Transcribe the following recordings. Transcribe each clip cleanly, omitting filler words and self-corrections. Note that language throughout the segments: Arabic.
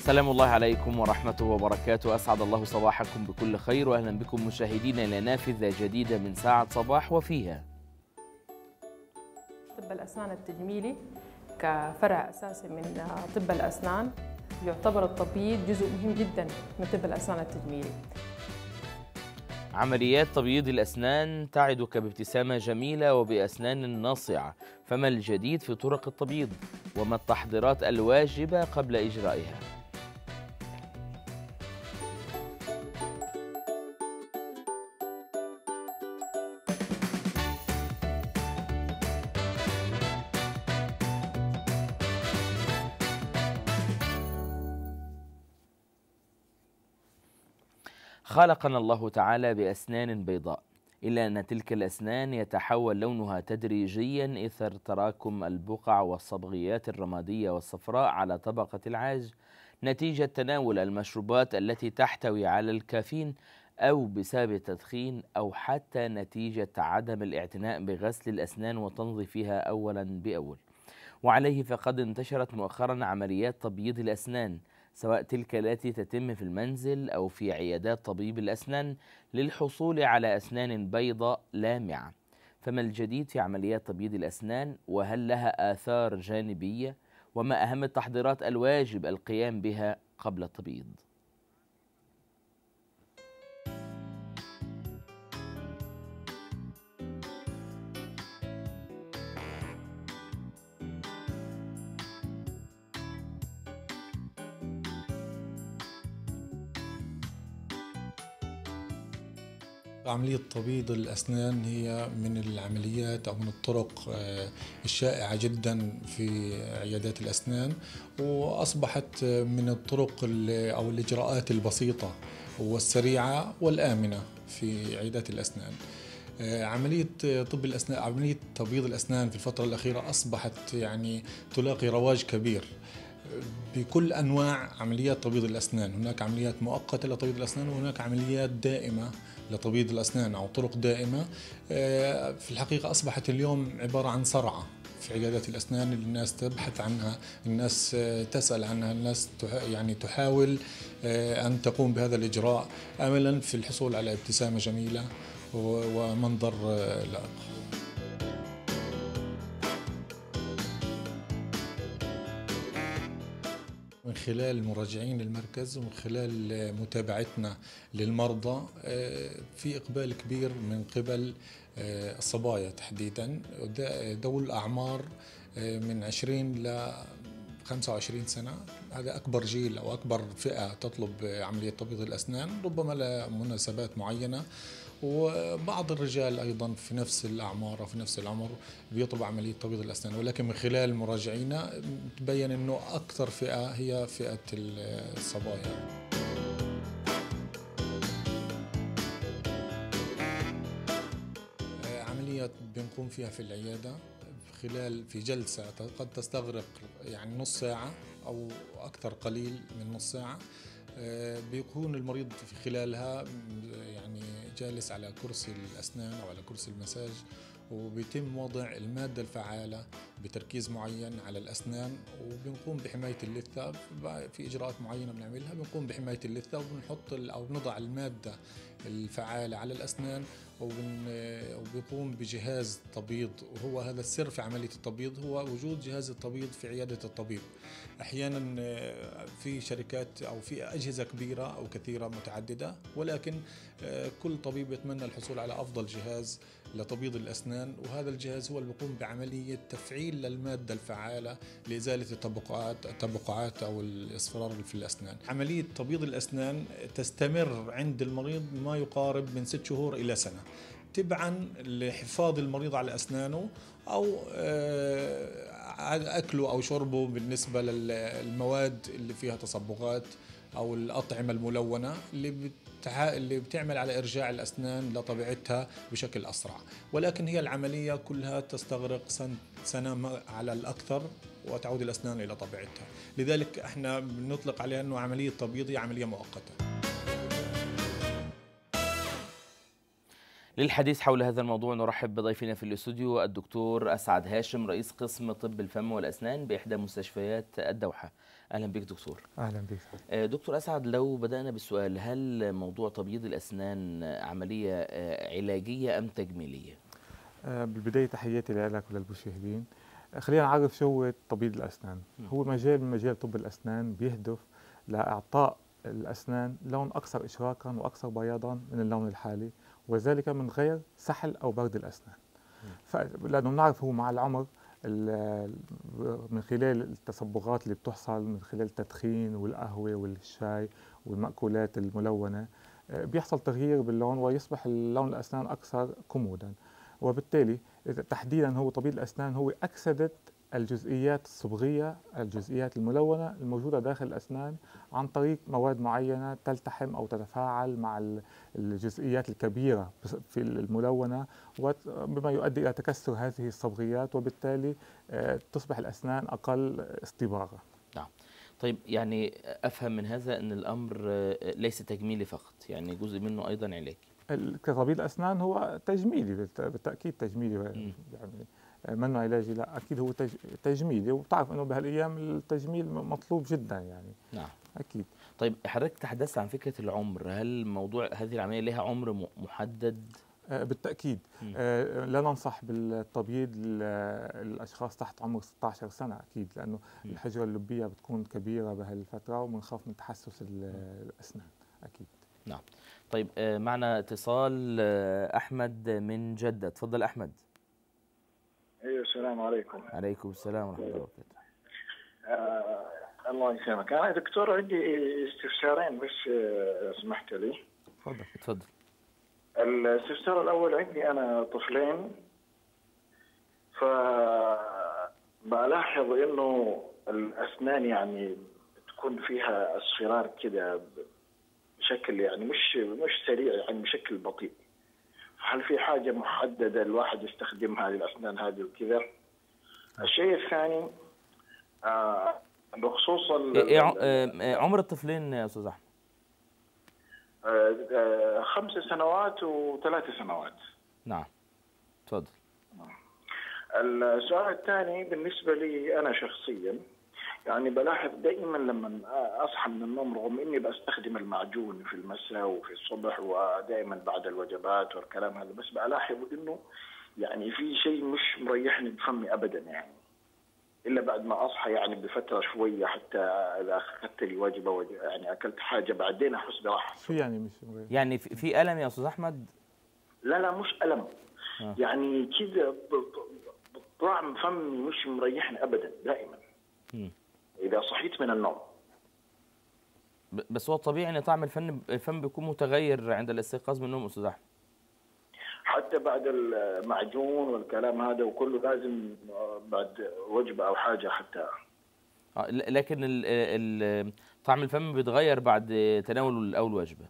سلام الله عليكم ورحمته وبركاته. أسعد الله صباحكم بكل خير، وأهلا بكم مشاهدينا إلى نافذة جديدة من ساعة صباح وفيها. طب الأسنان التجميلي كفرع أساسي من طب الأسنان، يعتبر التبييض جزء مهم جدا من طب الأسنان التجميلي. عمليات تبييض الأسنان تعدك بابتسامة جميلة وبأسنان ناصعة، فما الجديد في طرق التبييض؟ وما التحضيرات الواجبة قبل إجرائها؟ خلقنا الله تعالى بأسنان بيضاء، إلا أن تلك الأسنان يتحول لونها تدريجيا إثر تراكم البقع والصبغيات الرمادية والصفراء على طبقة العاج نتيجة تناول المشروبات التي تحتوي على الكافيين، أو بسبب التدخين، أو حتى نتيجة عدم الاعتناء بغسل الأسنان وتنظيفها أولا بأول. وعليه فقد انتشرت مؤخرا عمليات تبييض الأسنان، سواء تلك التي تتم في المنزل أو في عيادات طبيب الأسنان، للحصول على أسنان بيضاء لامعة. فما الجديد في عمليات تبييض الأسنان؟ وهل لها آثار جانبية؟ وما أهم التحضيرات الواجب القيام بها قبل التبييض؟ عملية تبييض الأسنان هي من العمليات أو من الطرق الشائعة جدا في عيادات الأسنان، وأصبحت من الطرق أو الإجراءات البسيطة والسريعة والآمنة في عيادات الأسنان. عملية تبييض الأسنان في الفترة الأخيرة أصبحت تلاقي رواج كبير بكل أنواع عمليات تبييض الأسنان. هناك عمليات مؤقتة لتبييض الأسنان، وهناك عمليات دائمة لتبييض الأسنان أو طرق دائمة. في الحقيقة أصبحت اليوم عبارة عن صرعة في عيادات الأسنان، اللي الناس تبحث عنها، الناس تسأل عنها، الناس تحاول أن تقوم بهذا الإجراء أملا في الحصول على ابتسامة جميلة ومنظر لائق. من خلال مراجعين المركز ومن خلال متابعتنا للمرضى في إقبال كبير من قبل الصبايا تحديدا ذوي الأعمار من 20 ل 25 سنة. هذا أكبر جيل أو أكبر فئة تطلب عملية تبييض الأسنان، ربما لمناسبات معينة. وبعض الرجال أيضا في نفس الأعمار أو في نفس العمر بيطلب عملية تبييض الأسنان، ولكن من خلال مراجعينا تبين أنه أكثر فئة هي فئة الصبايا. عملية بنقوم فيها في العيادة في جلسة قد تستغرق نص ساعة أو أكثر قليل من نص ساعة. بيكون المريض في خلالها جالس على كرسي الأسنان أو على كرسي المساج، وبيتم وضع المادة الفعالة بتركيز معين على الأسنان، وبنقوم بحماية اللثة. في إجراءات معينة بنعملها، بنقوم بحماية اللثة وبنحط أو نضع المادة الفعالة على الأسنان، وبيقوم بجهاز تبييض. وهو هذا السر في عملية التبييض، هو وجود جهاز التبييض في عيادة الطبيب. أحيانا في شركات أو في أجهزة كبيرة أو كثيرة متعددة، ولكن كل طبيب يتمنى الحصول على أفضل جهاز لتبييض الأسنان، وهذا الجهاز هو اللي بيقوم بعملية تفعيل للمادة الفعالة لإزالة التبقعات أو الإصفرار في الأسنان. عملية تبييض الأسنان تستمر عند المريض ما يقارب من 6 شهور إلى سنة، تبعا لحفاظ المريض على أسنانه أو أكله أو شربه بالنسبة للمواد اللي فيها تصبغات أو الأطعمة الملونة اللي بتعمل على إرجاع الأسنان لطبيعتها بشكل أسرع. ولكن هي العملية كلها تستغرق سنة على الأكثر، وتعود الأسنان إلى طبيعتها. لذلك احنا بنطلق عليها أنه عملية تبييض هي عملية مؤقتة. للحديث حول هذا الموضوع نرحب بضيفنا في الاستوديو الدكتور أسعد هاشم، رئيس قسم طب الفم والأسنان بإحدى مستشفيات الدوحة. أهلا بك دكتور. أهلا بك دكتور أسعد، لو بدأنا بالسؤال، هل موضوع تبييض الأسنان عملية علاجية أم تجميلية؟ بالبداية تحياتي لك وللمشاهدين. خلينا نعرف شو هو تبييض الأسنان. هو مجال من مجال طب الأسنان بيهدف لإعطاء الأسنان لون أكثر إشراقا وأكثر بياضا من اللون الحالي، وذلك من غير سحل أو برد الأسنان. لأنه نعرف هو مع العمر من خلال التصبغات اللي بتحصل من خلال التدخين والقهوة والشاي والمأكولات الملونة بيحصل تغيير باللون ويصبح اللون الأسنان أكثر كمودا، وبالتالي تحديدا هو تبييض الأسنان هو أكسدة الجزئيات الصبغية، الجزئيات الملونة الموجودة داخل الأسنان عن طريق مواد معينة تلتحم أو تتفاعل مع الجزئيات الكبيرة في الملونة، بما يؤدي إلى تكسر هذه الصبغيات، وبالتالي تصبح الأسنان أقل اصطباغا. نعم. طيب، يعني أفهم من هذا أن الأمر ليس تجميلي فقط، يعني جزء منه أيضا علاجي. كطبيب الأسنان هو تجميلي، بالتأكيد تجميلي، يعني منه علاجي، لا أكيد هو تجميلي، وبتعرف أنه بهالأيام التجميل مطلوب جدا يعني. نعم أكيد. طيب، حضرتك تحدثت عن فكرة العمر، هل موضوع هذه العملية لها عمر محدد؟ بالتأكيد. لا ننصح بالتبييض الأشخاص تحت عمر 16 سنة أكيد، لأنه الحجرة اللبية بتكون كبيرة بهالفترة وبنخاف من تحسس الأسنان أكيد. نعم. طيب، معنا اتصال أحمد من جدة. تفضل أحمد. ايوه، السلام عليكم. عليكم السلام ورحمة الله وبركاته. الله يسلمك. انا دكتور عندي استفسارين بس سمحت لي. تفضل. الاستفسار الاول، عندي انا طفلين، فبلاحظ انه الاسنان يعني تكون فيها اصفرار كده بشكل يعني مش سريع، يعني بشكل بطيء. هل في حاجة محددة الواحد يستخدمها للأسنان هذه وكذا؟ الشيء الثاني بخصوص عمر الطفلين يا أستاذ أحمد؟ 5 سنوات و3 سنوات. نعم، تفضل. السؤال الثاني بالنسبة لي أنا شخصيا، يعني بلاحظ دائما لما اصحى من النوم، رغم اني بستخدم المعجون في المساء وفي الصبح ودائما بعد الوجبات والكلام هذا، بس بلاحظ انه يعني في شيء مش مريحني بفمي ابدا، يعني الا بعد ما اصحى يعني بفتره شويه، حتى اذا اخذت لي وجبه يعني اكلت حاجه بعدين احس براحه. شو يعني مش مريح؟ يعني في الم يا استاذ احمد؟ لا مش الم. يعني كذا طعم فمي مش مريحني ابدا دائما إذا صحيت من النوم. بس هو الطبيعي أن طعم الفم بيكون متغير عند الاستيقاظ من النوم أستاذ أحمد. حتى بعد المعجون والكلام هذا وكله لازم بعد وجبة أو حاجة حتى. لكن طعم الفم بيتغير بعد تناول أول وجبة.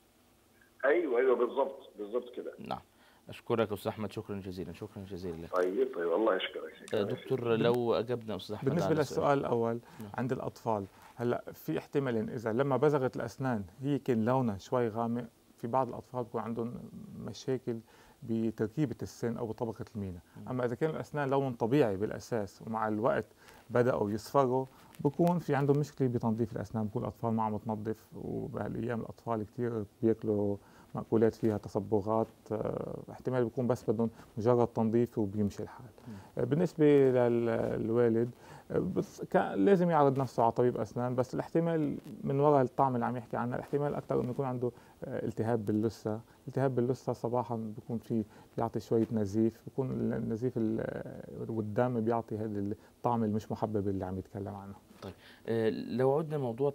أيوه بالضبط كده. نعم. أشكرك أستاذ أحمد، شكرا جزيلا لك. طيب الله يشكرك. دكتور، لو أجبنا أستاذ أحمد بالنسبة للسؤال الأول عند الأطفال، هلا في احتمالين، إذا لما بزغت الأسنان هي كان لونها شوي غامق، في بعض الأطفال بيكون عندهم مشاكل بتركيبة السن أو بطبقة المينا. أما إذا كان الأسنان لون طبيعي بالأساس ومع الوقت بدأوا يصفروا، بكون في عندهم مشكلة بتنظيف الأسنان، بكون الأطفال ما عم تنظف، وبهالأيام الأطفال كثير بياكلوا مأكولات فيها تصبغات، احتمال بيكون بس بدهم مجرد تنظيف وبيمشي الحال. بالنسبة للوالد لازم يعرض نفسه على طبيب أسنان، بس الاحتمال من وراء الطعم اللي عم يحكي عنه، الاحتمال أكثر إنه يكون عنده التهاب باللثة. التهاب باللثة صباحا بيكون فيه بيعطي شوية نزيف، بيكون النزيف والدم بيعطي هذا الطعم المش محبب اللي عم يتكلم عنه. طيب، لو عدنا موضوع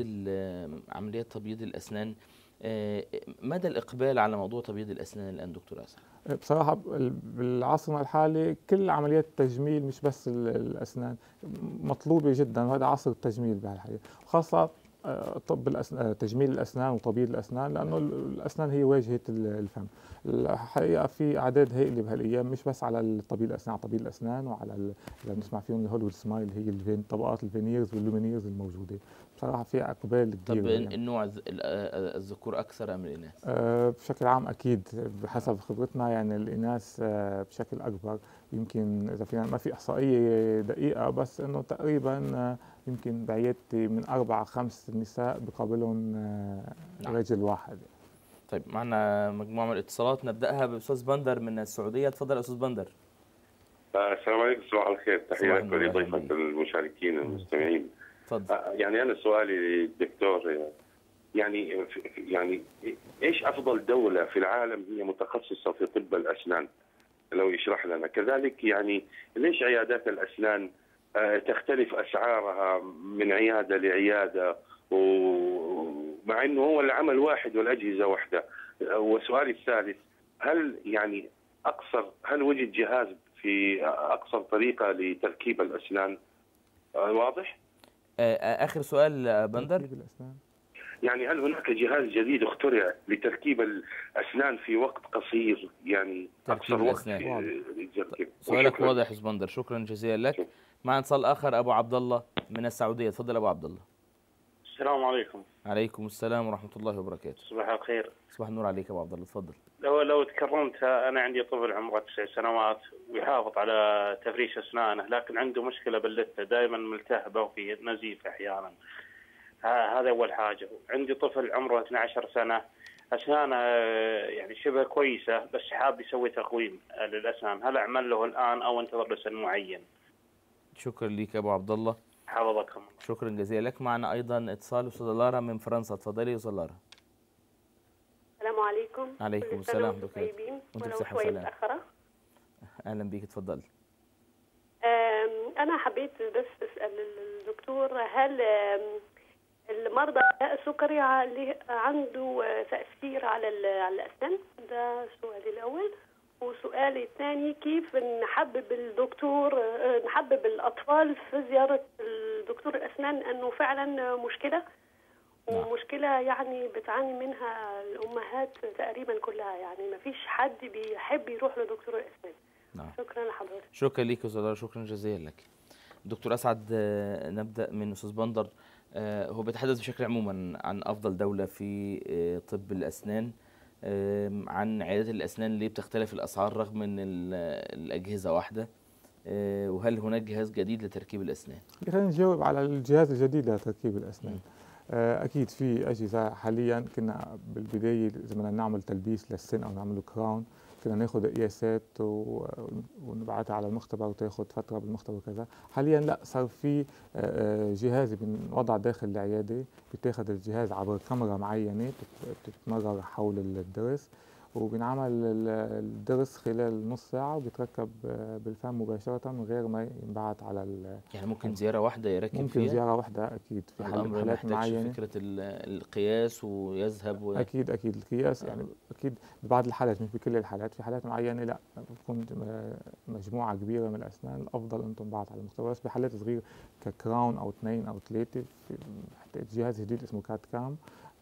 عمليات تبييض الأسنان، مدى الإقبال على موضوع تبييض الأسنان الآن دكتور أسعد؟ بصراحة بالعصرنا الحالي كل عمليات التجميل مش بس الأسنان مطلوبة جدا، وهذا عصر التجميل بهالحقيقة، وخاصة طب الأسنان، تجميل الأسنان وطبيب الأسنان، لأنه الأسنان هي واجهة الفم. الحقيقة في أعداد هائلة بهالأيام، مش بس على طبيب الأسنان، على طبيب الأسنان وعلى اللي بنسمع فيهم الهوليوود سمايل، هي طبقات الفينيرز واللومينيرز الموجودة. بصراحة في إقبال كبير. طب النوع الذكور أكثر أم الإناث؟ بشكل عام أكيد بحسب خبرتنا، يعني الإناث بشكل أكبر. يمكن إذا فينا ما في إحصائية دقيقة، بس إنه تقريبا يمكن بعيادتي من 4 5 نساء بقابلهم رجل واحد. طيب معنا مجموعة من الاتصالات، نبدأها بأستاذ بندر من السعودية. تفضل أستاذ بندر. السلام عليكم، صباح الخير، تحية لك ولضيفة المشاركين المستمعين. تفضل. يعني أنا سؤالي للدكتور، يعني إيش أفضل دولة في العالم هي متخصصة في طب الأسنان؟ لو يشرح لنا. كذلك يعني ليش عيادات الأسنان تختلف أسعارها من عيادة لعيادة، ومع أنه هو العمل واحد والأجهزة واحدة؟ وسؤالي الثالث، هل وجد جهاز في أقصر طريقة لتركيب الأسنان؟ واضح؟ آخر سؤال بندر. يعني هل هناك جهاز جديد اخترع لتركيب الأسنان في وقت قصير، يعني أقصر وقت للتركيب؟ سؤالك واضح يا بندر، شكرا جزيلا لك. معنا اتصال آخر، أبو عبد الله من السعودية. تفضل أبو عبد الله. السلام عليكم. عليكم السلام ورحمة الله وبركاته. صباح الخير. صباح النور عليك يا أبو عبد الله، تفضل. لو تكرمت، أنا عندي طفل عمره 9 سنوات ويحافظ على تفريش أسنانه، لكن عنده مشكلة باللثة، دائما ملتهبة وفي نزيف أحيانا. هذا أول حاجة. عندي طفل عمره 12 سنة، أسنانه يعني شبه كويسة، بس حاب يسوي تقويم للأسنان، هل أعمل له الآن أو انتظر لسن معين؟ شكرا لك أبو عبد الله، حفظكم الله. شكرا جزيلا لك. معنا أيضا اتصال أستاذة لارا من فرنسا. تفضلي يا أستاذة لارا. السلام عليكم. عليكم السلام. طيبين وانتم ولو بصحة شوي وسلام. متأخرة. أهلا بك، تفضلي. أنا حبيت بس أسأل الدكتور، هل المرضى السكري عنده تأثير على الأسنان؟ ده سؤالي الأول. وسؤالي الثاني، كيف نحبب الأطفال في زيارة الدكتور الأسنان، أنه فعلا مشكلة ومشكلة يعني بتعاني منها الأمهات تقريبا كلها، يعني ما فيش حد بيحب يروح لدكتور الأسنان. شكرا لحضرتك. شكرا لك أستاذ، شكرا جزيلا لك. دكتور أسعد، نبدأ من أستاذ بندر. هو بيتحدث بشكل عموما عن أفضل دولة في طب الأسنان، عن عيادات الأسنان اللي بتختلف الأسعار رغم أن الأجهزة واحدة، وهل هناك جهاز جديد لتركيب الأسنان؟ خلينا نجاوب على الجهاز الجديد لتركيب الأسنان. أكيد في أجهزة حاليا. كنا بالبداية إذا بدنا نعمل تلبيس للسن أو نعمل كراون، كنا ناخذ قياسات ونبعتها على المختبر وتاخذ فترة بالمختبر وكذا. حاليا لا، صار في جهاز بنوضع داخل العيادة، بتاخذ الجهاز عبر كاميرا معينة بتتمرر حول الضرس، وبنعمل الضرس خلال نص ساعة وبيتركب بالفم مباشرة من غير ما ينبعث على يعني ممكن زيارة واحدة يركب ممكن فيها؟ ممكن زيارة واحدة أكيد. في حالات معينة فكرة القياس ويذهب أكيد القياس يعني أكيد ببعض الحالات، مش بكل الحالات. في حالات معينة لا، بتكون مجموعة كبيرة من الأسنان الأفضل أن تنبعث على المختبر. بس بحالات صغيرة ككراون أو 2 أو 3 جهاز جديد اسمه كات كام،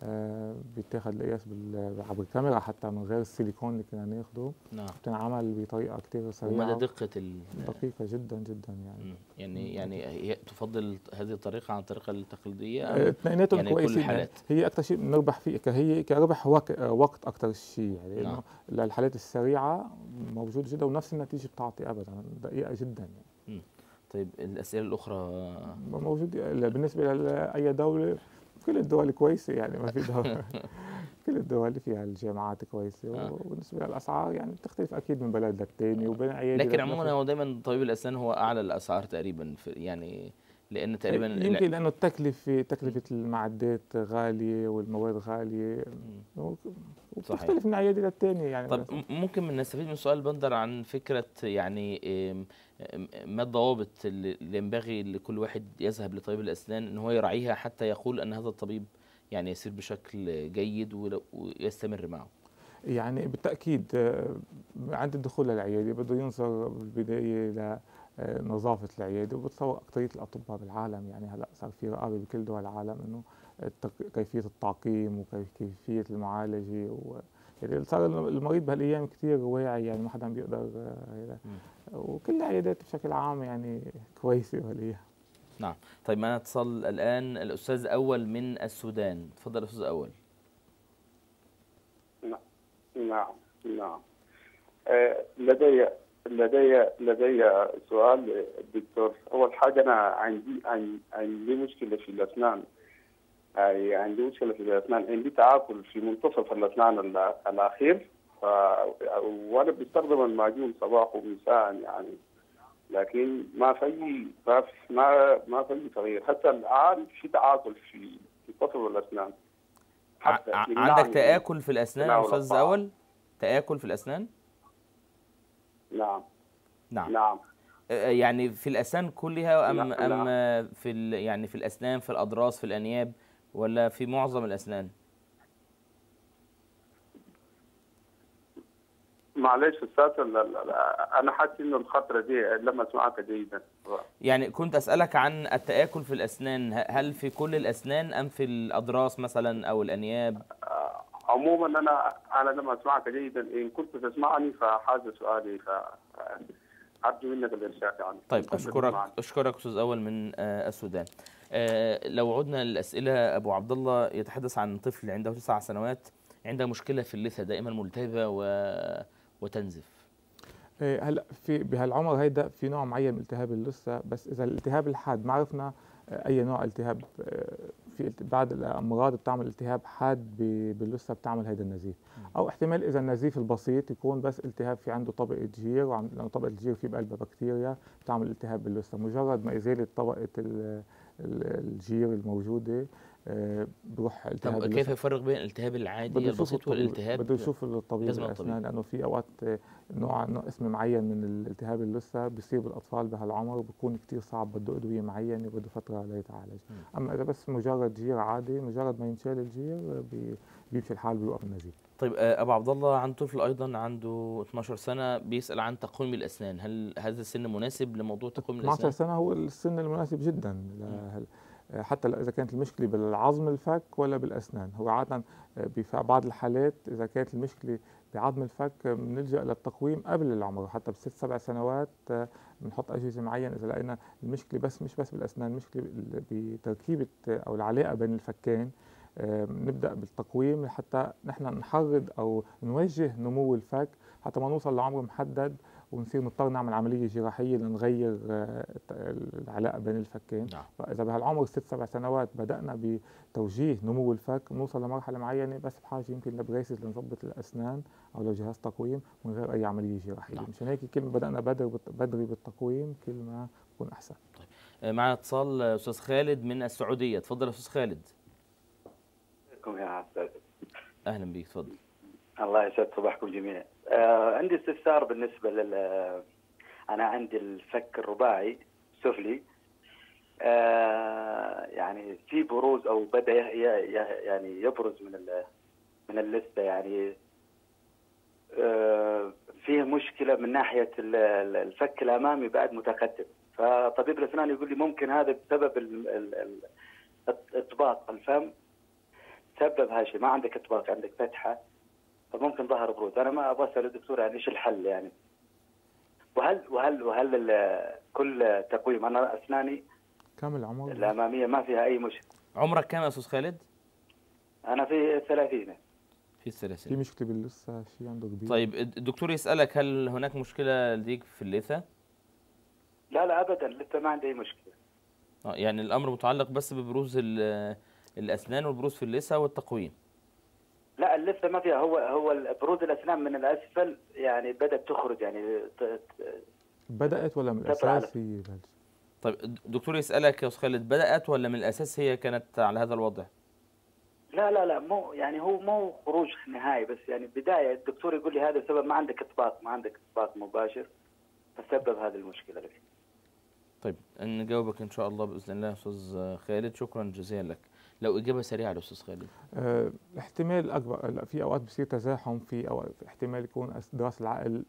بيتاخد القياس عبر الكاميرا حتى من غير السيليكون اللي كنا ناخده. بتنعمل بطريقه كثير سريعه. ومدى دقه دقيقه جدا جدا يعني هي تفضل هذه الطريقه عن الطريقه التقليديه؟ اثنيناتهم يعني كويسين. هي اكثر شيء بنربح فيه هي كربح وقت اكثر شيء، يعني لانه الحالات السريعه موجود جدا ونفس النتيجه بتعطي ابدا، دقيقه جدا يعني. طيب الاسئله الاخرى موجوده بالنسبه لاي دوله؟ كل الدول كويسة يعني، ما في دولة كل الدول فيها الجامعات كويسة، وبالنسبة للأسعار يعني بتختلف أكيد من بلد للتاني وبين عيادة. لكن عموما هو دايما طبيب الأسنان هو أعلى الأسعار تقريبا، يعني لأن تقريبا يمكن لأنه تكلفة المعدات غالية والمواد غالية، وبتختلف من عيادة للتانية يعني. طب ممكن نستفيد من سؤال بندر عن فكرة يعني ما الضوابط اللي ينبغي لكل واحد يذهب لطبيب الأسنان إن هو يراعيها حتى يقول أن هذا الطبيب يعني يسير بشكل جيد ويستمر معه؟ يعني بالتأكيد عند الدخول للعيادة بده ينظر بالبداية لنظافة العيادة، وبتصور أكثرية الأطباء بالعالم يعني هلا صار في رقابة بكل دول العالم إنه كيفيه التعقيم وكيفيه المعالجه يعني صار المريض بهالايام كثير واعي، يعني ما حدا عم بيقدر وكل العيادات بشكل عام يعني كويسه بهالايام. نعم. طيب معنا اتصال الان الاستاذ اول من السودان. تفضل استاذ اول. نعم. لدي سؤال دكتور. اول حاجه انا عندي مشكله في الاسنان. عندي تآكل في منتصف الاسنان الاخير، وانا بستخدم المعجون صباح ومساء يعني، لكن ما في تغيير. حتى الان في تآكل في منتصف الاسنان. عندك تآكل في الاسنان يا استاذ اول؟ تآكل في الاسنان؟ نعم. يعني في الاسنان كلها ام في يعني في الاسنان، في الاضراس، في الانياب، ولا في معظم الاسنان؟ معلش استاذ، انا حاسس انه الخطره دي لما اسمعك جيدا. يعني كنت اسالك عن التآكل في الاسنان، هل في كل الاسنان ام في الاضراس مثلا او الانياب؟ عموما انا لما اسمعك جيدا، ان كنت تسمعني فهذا سؤالي، ارجو منك الارشاد يعني. طيب اشكرك استاذ اول من السودان. لو عدنا للاسئله، ابو عبد الله يتحدث عن طفل عنده 9 سنوات عنده مشكله في اللثه، دائما ملتهبه وتنزف. هلا بهالعمر هيدا في نوع معين من التهاب اللثه، بس اذا الالتهاب الحاد ما عرفنا اي نوع التهاب، في بعض الامراض بتعمل التهاب حاد باللثه بتعمل هيدا النزيف، او احتمال اذا النزيف البسيط يكون بس التهاب في عنده طبقه جير، لانه طبقه الجير في بقلبها بكتيريا بتعمل التهاب باللثه. مجرد ما ازاله طبقه الجير الموجوده بروح التهاب. طب كيف يفرق بين الالتهاب العادي البسيط والالتهاب؟ بده يشوف الطبيب الاسنان، لانه في اوقات نوع اسم معين من الالتهاب اللثه بيصيب الاطفال بهالعمر بيكون كثير صعب، بده ادويه معينه وبده فتره ليتعالج. اما اذا بس مجرد جير عادي، مجرد ما ينشال الجير بيمشي الحال بيوقف النزيف. طيب ابو عبد الله عنده طفل ايضا عنده 12 سنه بيسال عن تقويم الاسنان، هل هذا السن مناسب لموضوع تقويم الاسنان؟ 12 سنه هو السن المناسب جدا حتى اذا كانت المشكله بالعظم الفك ولا بالاسنان. هو عاده في بعض الحالات اذا كانت المشكله بعظم الفك بنلجا للتقويم قبل العمر، حتى ب6 7 سنوات بنحط اجهزه معينه اذا لقينا المشكله مش بس بالاسنان، مشكله بتركيبه او العلاقه بين الفكين. نبدا بالتقويم حتى نحن نحرض او نوجه نمو الفك حتى ما نوصل لعمر محدد ونصير نضطر نعمل عمليه جراحيه لنغير العلاقه بين الفكين. فاذا بهالعمر 6 7 سنوات بدانا بتوجيه نمو الفك، بنوصل لمرحله معينه بس بحاجه يمكن لبريسز لنظبط الاسنان او لجهاز تقويم من غير اي عمليه جراحيه. مشان هيك كل ما بدانا بدري بالتقويم كل ما بكون احسن. طيب معنا اتصال استاذ خالد من السعوديه. تفضل يا استاذ خالد. يا استاذ. اهلا بك، تفضل. الله يسعد صباحكم جميعا. عندي استفسار بالنسبه انا عندي الفك الرباعي السفلي، يعني في بروز او بدا يعني يبرز من اللثه، يعني فيه مشكله من ناحيه الفك الامامي بعد متقدم. فطبيب الاسنان يقول لي ممكن هذا بسبب اطباق الفم، سبب هذا الشيء. ما عندك اطباق، عندك فتحه، فممكن ظهر بروز. انا ما ابغى اسال الدكتور يعني ايش الحل يعني، وهل كل تقويم انا اسناني كم العمر الاماميه ما فيها اي مشكله. عمرك كم يا استاذ خالد؟ انا في 30. في 30. في مشكله باللثه شيء عنده كبير؟ طيب الدكتور يسالك هل هناك مشكله لديك في اللثه؟ لا ابدا، لسه ما عندي اي مشكله. يعني الامر متعلق بس ببروز الاسنان والبروز في اللثه والتقويم. لا اللثه ما فيها، هو بروز الاسنان من الاسفل يعني بدات تخرج يعني بدات ولا من الاساس هي؟ طيب الدكتور يسالك يا استاذ خالد بدات ولا من الاساس هي كانت على هذا الوضع؟ لا مو يعني هو مو خروج نهائي، بس يعني بدايه الدكتور يقول لي هذا سبب ما عندك اطباق مباشر فسبب هذه المشكله لك. طيب نجاوبك ان شاء الله باذن الله يا استاذ خالد، شكرا جزيلا لك. لو اجابه سريعه يا استاذ خالد. احتمال اكبر في اوقات بصير تزاحم، في اوقات احتمال يكون ضرس العقل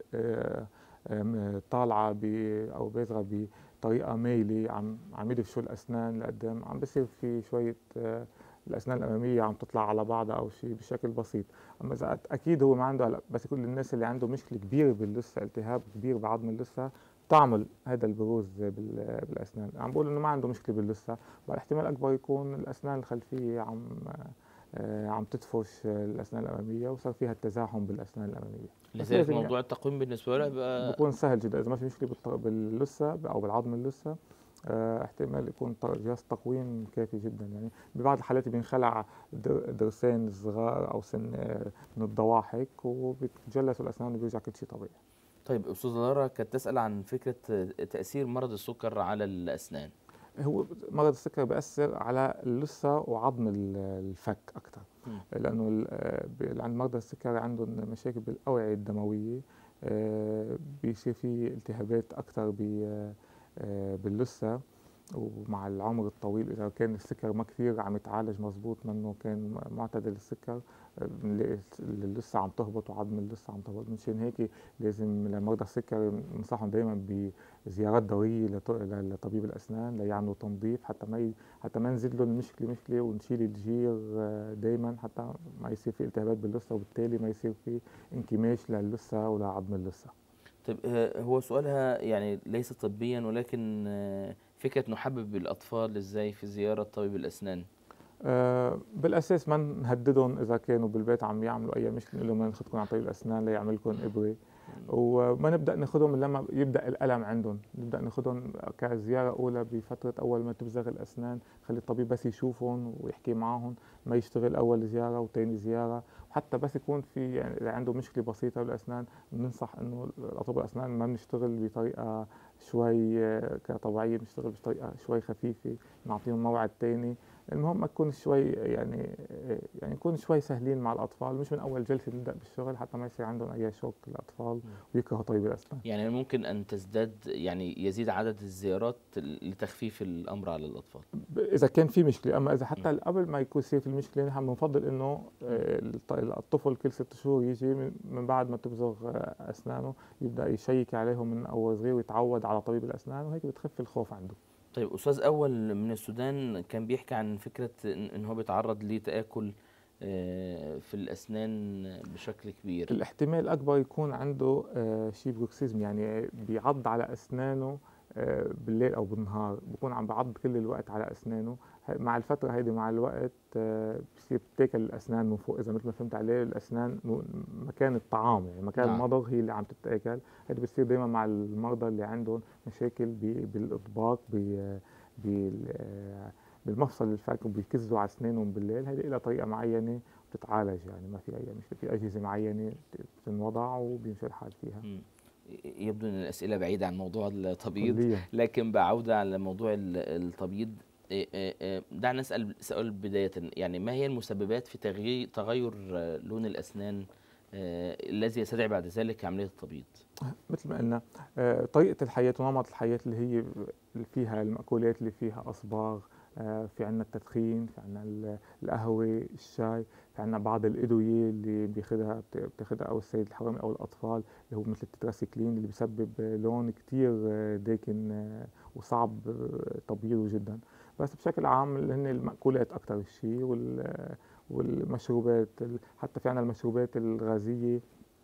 طالعه او بازغه بطريقه مايله عم يدفشوا الاسنان لقدام، عم بصير في شويه الاسنان الاماميه عم تطلع على بعضها او شيء بشكل بسيط. اما اذا اكيد هو ما عنده، هلا بس كل الناس اللي عنده مشكله كبيره باللثه، التهاب كبير بعظم اللثه، تعمل هذا البروز بالاسنان. عم بقول انه ما عنده مشكله باللثه، والاحتمال الاكبر يكون الاسنان الخلفيه عم تدفش الاسنان الاماميه وصار فيها التزاحم بالاسنان الاماميه. لذلك موضوع التقويم بالنسبه له بكون سهل جدا. اذا ما في مشكله باللثه او بالعظم اللثه، احتمال يكون جهاز تقويم كافي جدا. يعني ببعض الحالات بينخلع ضرسين صغار او سن من الضواحك وبتجلسوا الاسنان وبيرجع كل شيء طبيعي. طيب استاذه لارا كانت تسال عن فكره تاثير مرض السكر على الاسنان. هو مرض السكر بيأثر على اللثة وعظم الفك أكثر، لأنه عند مرضى السكر عندهم مشاكل بالأوعية الدموية، بيصير في التهابات أكثر باللثة. ومع العمر الطويل إذا كان السكر ما كثير عم يتعالج مضبوط منه، كان معتدل السكر، بنلاقي اللثة عم تهبط وعظم اللثة عم تهبط. مشان هيك لازم لمرضى السكر ننصحهم دائما بزيارات دورية لطبيب الأسنان ليعملوا تنظيف، حتى ما نزيد لهم المشكلة ونشيل الجير دائما، حتى ما يصير في التهابات باللثة، وبالتالي ما يصير في انكماش للثة ولا عظم اللثة. طيب هو سؤالها يعني ليس طبيا، ولكن فكرة نحبب الأطفال إزاي في زيارة طبيب الأسنان؟ بالأساس ما نهددهم إذا كانوا بالبيت عم يعملوا أي مشكلة، نقول لهم ناخذكم على طبيب الأسنان ليعمل لكم إبرة، وما نبدأ ناخذهم لما يبدأ الألم عندهم. نبدأ ناخذهم كزيارة أولى بفترة أول ما تبزغ الأسنان، خلي الطبيب بس يشوفهم ويحكي معهم، ما يشتغل أول زيارة وثاني زيارة. وحتى بس يكون في يعني إذا عنده مشكلة بسيطة بالأسنان، بننصح إنه أطباء الأسنان ما بنشتغل بطريقة شوي كطبيعية، بنشتغل بطريقة شوي خفيفة، نعطيهم موعد ثاني. المهم نكون شوي يعني نكون شوي سهلين مع الاطفال، مش من اول جلسه نبدا بالشغل حتى ما يصير عندهم اي شوك الاطفال ويكرهوا طبيب الاسنان. يعني ممكن ان تزداد، يعني يزيد عدد الزيارات لتخفيف الامر على الاطفال اذا كان في مشكله. اما اذا حتى قبل ما يكون يصير في المشكله، نحن بنفضل انه الطفل كل 6 شهور يجي من بعد ما تبزغ اسنانه، يبدا يشيك عليهم من اول صغير ويتعود على طبيب الاسنان، وهيك بتخف الخوف عنده. طيب أستاذ أول من السودان كان بيحكي عن فكرة إن هو بيتعرض لتآكل في الأسنان بشكل كبير. الاحتمال الأكبر يكون عنده شيء بروكسيزم، يعني بيعض على أسنانه بالليل أو بالنهار، بيكون عم بعض كل الوقت على أسنانه. مع الفترة هيدي مع الوقت بصير بتاكل الأسنان من فوق، إذا مثل ما فهمت عليه الأسنان مكان الطعام، يعني مكان المضغ هي اللي عم تتاكل. هيدي بتصير دائما مع المرضى اللي عندهم مشاكل بالإطباق بالمفصل الفك، وبيكزوا على أسنانهم بالليل. هيدي لها طريقة معينة بتتعالج، يعني ما في أي مشكلة، في أجهزة معينة بتنوضع وبيمشي الحال فيها. يبدو أن الأسئلة بعيدة عن موضوع التبييض، لكن بعودة على موضوع التبييض، دعنا نسأل سؤال بداية، يعني ما هي المسببات في تغير لون الأسنان الذي يستدعي بعد ذلك عملية التبييض؟ مثل ما قلنا طريقة الحياة ونمط الحياة اللي هي فيها المأكولات اللي فيها أصباغ، في عنا التدخين، في عنا القهوة، الشاي، في عنا بعض الأدوية اللي بتاخدها أو السيد الحرامي أو الأطفال، اللي هو مثل التتراسيكلين اللي بيسبب لون كتير داكن وصعب تبييضه جدا. بس بشكل عام هن المأكولات أكثر شيء والمشروبات، حتى في عنا المشروبات الغازية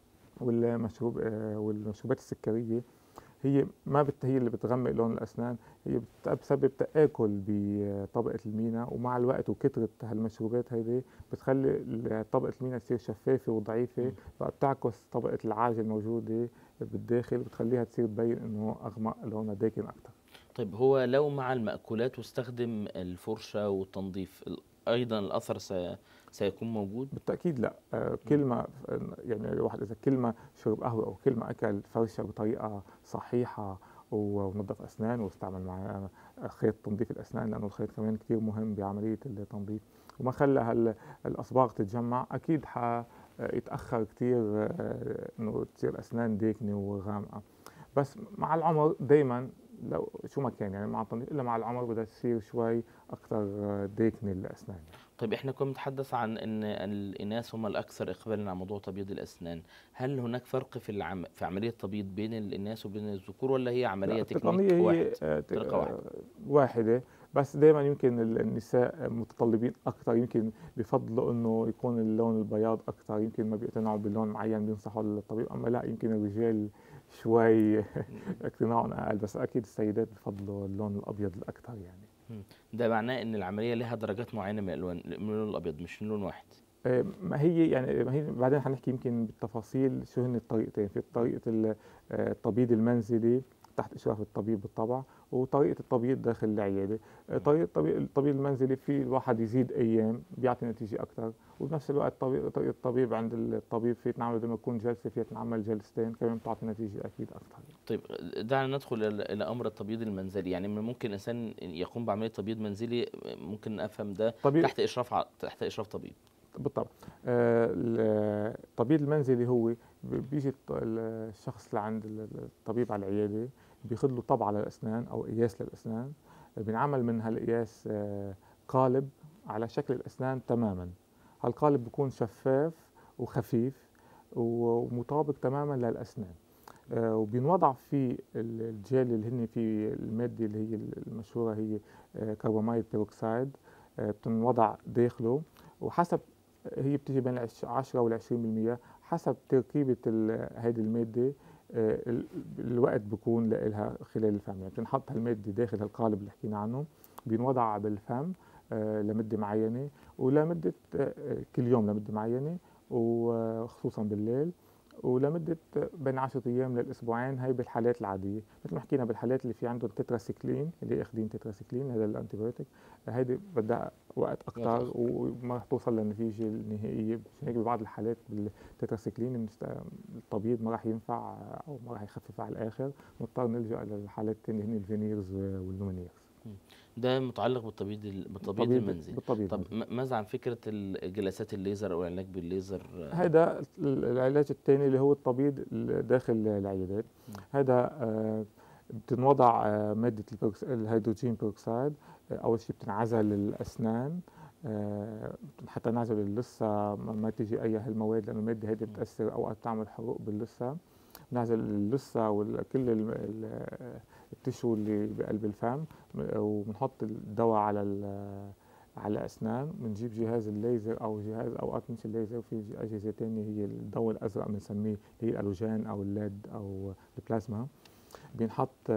والمشروبات السكرية، هي هي اللي بتغمق لون الأسنان، هي بتسبب تآكل بطبقة المينا، ومع الوقت وكثرة هالمشروبات هيدي بتخلي طبقة المينا تصير شفافة وضعيفة، فبتعكس طبقة العاج الموجودة بالداخل، بتخليها تصير تبين إنه أغمق لونها داكن أكثر. طيب هو لو مع المأكولات واستخدم الفرشة والتنظيف، أيضا الأثر سيكون موجود؟ بالتأكيد لا. كل ما يعني الواحد إذا كل ما شرب قهوة أو كل ما أكل فرشة بطريقة صحيحة ونظف أسنان واستعمل مع خيط تنظيف الأسنان، لأنه الخيط كمان كثير مهم بعملية التنظيف، وما خلى الأصباغ تتجمع، أكيد يتأخر كثير إنه تصير أسنان داكنة وغامقة. بس مع العمر دايما لو شو ما كان يعني مع التنظيف، إلا مع العمر بدها تصير شوي أكثر داكنة الأسنان. طيب احنا كنا بنتحدث عن ان الاناث هم الاكثر اقبالا على موضوع تبييض الاسنان، هل هناك فرق في عمليه التبييض بين الاناث وبين الذكور، ولا هي عمليه تكنيك واحدة؟ بس دائما يمكن النساء متطلبين اكثر، يمكن بفضلوا انه يكون اللون البياض اكثر، يمكن ما بيقتنعوا بلون معين بينصحوا الطبيب، اما لا يمكن الرجال شوي اقتناعهم اقل، بس اكيد السيدات بفضلوا اللون الابيض الاكثر يعني. ده معناه ان العمليه لها درجات معينه من الالوان، من اللون الابيض مش لون واحد. ما هي يعني ما هي بعدين حنحكي يمكن بالتفاصيل شو هن الطريقتين، في طريقه التبييض المنزلي تحت اشراف الطبيب بالطبع، وطريقه التبييض داخل العياده. طريقه التبييض المنزلي في الواحد يزيد ايام بيعطي نتيجه اكثر، وبنفس الوقت طريقه الطبيب عند الطبيب في تنعمل بدل ما تكون جلسه فيها تنعمل جلستين كمان بتعطي نتيجه اكيد اكثر. طيب دعنا ندخل الى امر التبييض المنزلي، يعني ممكن انسان يقوم بعمليه تبييض منزلي، ممكن افهم ده تحت اشراف طبيب. بالطبع. الطبيب المنزلي هو بيجي الشخص لعند الطبيب على العياده، بياخذ له طبعه للاسنان او قياس للاسنان، بينعمل من هالقياس قالب على شكل الاسنان تماما. هالقالب بيكون شفاف وخفيف ومطابق تماما للاسنان، وبينوضع فيه الجل اللي هن فيه الماده اللي هي المشهوره هي كرباميد بيروكسيد، بتنوضع داخله، وحسب هي بتيجي بين 10 وال 20% حسب تركيبه هذه الماده. الوقت بيكون لها خلال الفم، يعني بتنحط هالماده داخل هالقالب اللي حكينا عنه، بينوضع بالفم لمده معينه ولمده كل يوم لمده معينه، وخصوصا بالليل، ولمده بين 10 ايام للاسبوعين. هي بالحالات العاديه، مثل ما حكينا بالحالات اللي في عندهم تتراسيكلين، اللي اخذين تتراسيكلين هذا الانتيبيوتيك، هيدي بدها وقت اكثر وما رح توصل للنتيجه النهائيه. عشان هيك ببعض الحالات بالتتراسيكلين التبييض ما رح ينفع او ما رح يخفف على الاخر، نضطر نلجا للحالات الثانيه اللي هن الفينيرز واللومينيرز. ده متعلق بالتبييض المنزلي. طب ماذا عن فكره الجلسات الليزر او العلاج بالليزر؟ هذا العلاج الثاني اللي هو التبييض داخل العيادات. هذا بتنوضع ماده الهيدروجين بيروكسيد، اول شيء بتنعزل الاسنان حتى نعزل اللثه ما تيجي اي هالمواد، لانه الماده هذه بتاثر اوقات بتعمل حروق باللثه. بنعزل اللثه وكل التشو اللي بقلب الفم، وبنحط الدواء على الاسنان. بنجيب جهاز الليزر او جهاز اوقات مش الليزر، في اجهزه ثانيه هي الضوء الازرق بنسميه، هي الالوجين او الليد او البلازما. بينحط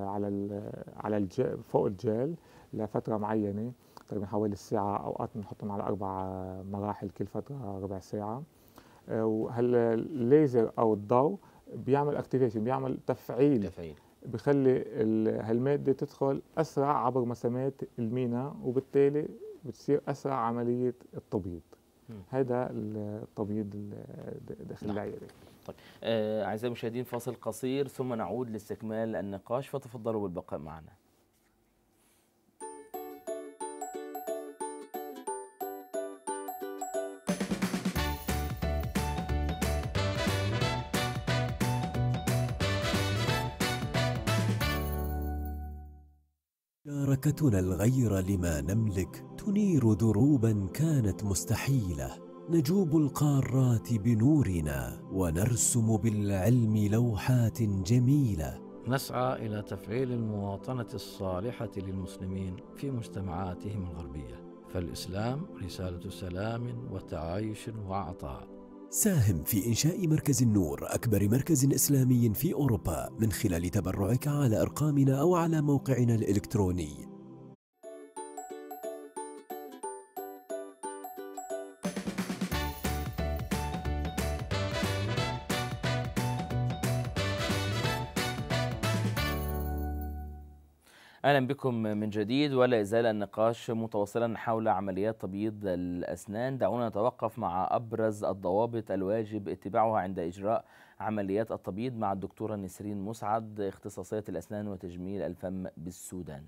على فوق الجل لفتره معينه، تقريبا حوالي الساعه، اوقات بنحطهم على 4 مراحل كل فتره ربع ساعه. وهالليزر او الضوء بيعمل اكتيفيشن، بيعمل تفعيل. بخلي هالماده تدخل اسرع عبر مسامات المينا، وبالتالي بتصير اسرع عمليه التبييض. هذا التبييض داخل العياده. طيب اعزائي المشاهدين، فاصل قصير ثم نعود لاستكمال النقاش، فتفضلوا بالبقاء معنا. مشاركتنا الغير لما نملك تنير دروبا كانت مستحيلة، نجوب القارات بنورنا ونرسم بالعلم لوحات جميلة، نسعى إلى تفعيل المواطنة الصالحة للمسلمين في مجتمعاتهم الغربية، فالإسلام رسالة سلام وتعايش وعطاء. ساهم في إنشاء مركز النور، أكبر مركز إسلامي في أوروبا، من خلال تبرعك على أرقامنا أو على موقعنا الإلكتروني. أهلا بكم من جديد، ولا يزال النقاش متواصلا حول عمليات تبييض الأسنان. دعونا نتوقف مع أبرز الضوابط الواجب اتباعها عند إجراء عمليات التبييض مع الدكتورة نسرين مسعد، اختصاصية الأسنان وتجميل الفم بالسودان.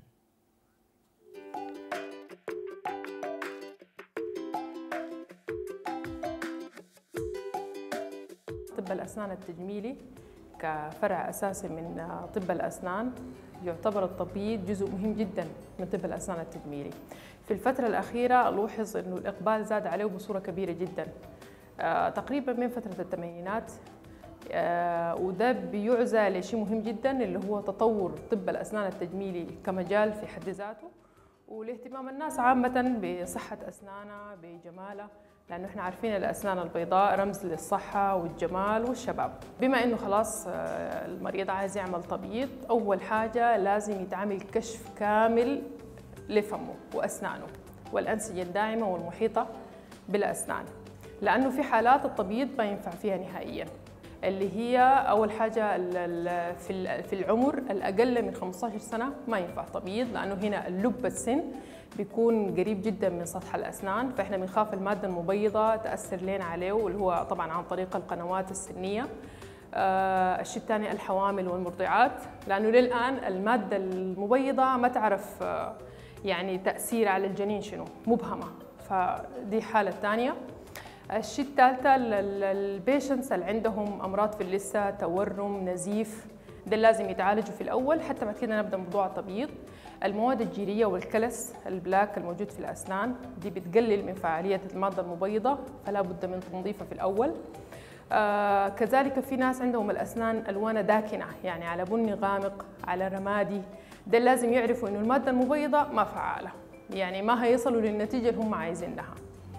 طب الأسنان التجميلي كفرع أساسي من طب الأسنان، يعتبر التبييض جزء مهم جدا من طب الأسنان التجميلي. في الفترة الأخيرة لوحظ أنه الإقبال زاد عليه بصورة كبيرة جدا، تقريبا من فترة الثمانينات، وده بيعزى لشيء مهم جدا اللي هو تطور طب الأسنان التجميلي كمجال في حد ذاته، ولاهتمام الناس عامة بصحة أسنانها بجمالها، لأنه إحنا عارفين الأسنان البيضاء رمز للصحة والجمال والشباب. بما إنه خلاص المريض عايز يعمل تبييض، أول حاجة لازم يتعمل كشف كامل لفمه وأسنانه والأنسجة الداعمة والمحيطة بالأسنان، لأنه في حالات التبييض ما ينفع فيها نهائياً، اللي هي أول حاجة في العمر الأقل من 15 سنة ما ينفع تبييض، لأنه هنا اللب السن بيكون قريب جدا من سطح الأسنان، فإحنا بنخاف المادة المبيضة تأثر لنا عليه، واللي هو طبعا عن طريق القنوات السنية. الشيء الثاني الحوامل والمرضعات، لأنه للآن المادة المبيضة ما تعرف يعني تأثير على الجنين شنو، مبهمة، فدي حالة ثانية. الشيء الثالثة البيشنتس اللي عندهم أمراض في اللثة، تورم، نزيف، ده لازم يتعالجوا في الأول حتى بعد كده نبدأ موضوع التبييض. المواد الجيرية والكلس البلاك الموجود في الأسنان دي بتقلل من فعالية المادة المبيضة، فلا بد من تنظيفها في الأول. كذلك في ناس عندهم الأسنان ألوانها داكنة، يعني على بني غامق، على رمادي، ده لازم يعرفوا إنه المادة المبيضة ما فعالة، يعني ما هيصلوا للنتيجة اللي هم عايزينها.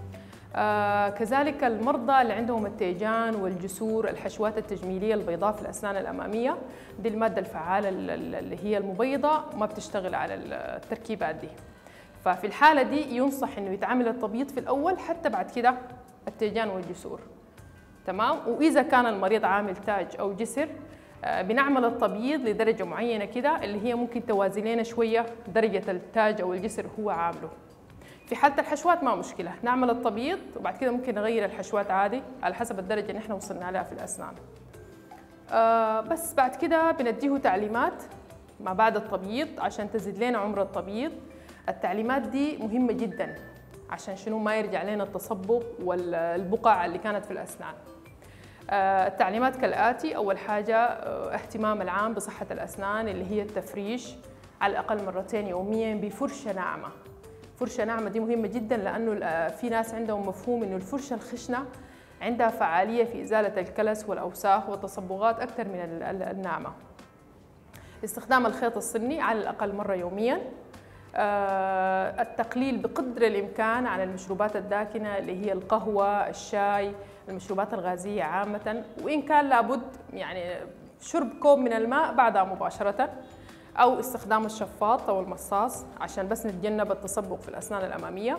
كذلك المرضى اللي عندهم التيجان والجسور، الحشوات التجميلية البيضاء في الأسنان الأمامية، دي المادة الفعالة اللي هي المبيضة ما بتشتغل على التركيبات دي، ففي الحالة دي ينصح إنه يتعمل التبييض في الأول حتى بعد كده التيجان والجسور، تمام. وإذا كان المريض عامل تاج أو جسر بنعمل التبييض لدرجة معينة كده، اللي هي ممكن توازي لنا شوية درجة التاج أو الجسر هو عامله. في حالة الحشوات ما مشكلة، نعمل التبييض وبعد كده ممكن نغير الحشوات عادي على حسب الدرجة اللي احنا وصلنا لها في الأسنان. بس بعد كده بنديه تعليمات ما بعد التبييض عشان تزيد لنا عمر التبييض. التعليمات دي مهمة جدا عشان شنو ما يرجع لنا التصبغ والبقع اللي كانت في الأسنان. التعليمات كالآتي: أول حاجة اهتمام العام بصحة الأسنان، اللي هي التفريش على الأقل مرتين يوميا بفرشة ناعمة. فرشة ناعمة دي مهمة جدا، لأنه في ناس عندهم مفهوم إنه الفرشة الخشنة عندها فعالية في إزالة الكلس والأوساخ والتصبغات أكثر من الناعمة. استخدام الخيط الصيني على الأقل مرة يوميا. التقليل بقدر الإمكان عن المشروبات الداكنة اللي هي القهوة، الشاي، المشروبات الغازية عامة، وإن كان لابد يعني شرب كوب من الماء بعدها مباشرة، أو استخدام الشفاط أو المصاص عشان بس نتجنب التصبغ في الأسنان الأمامية.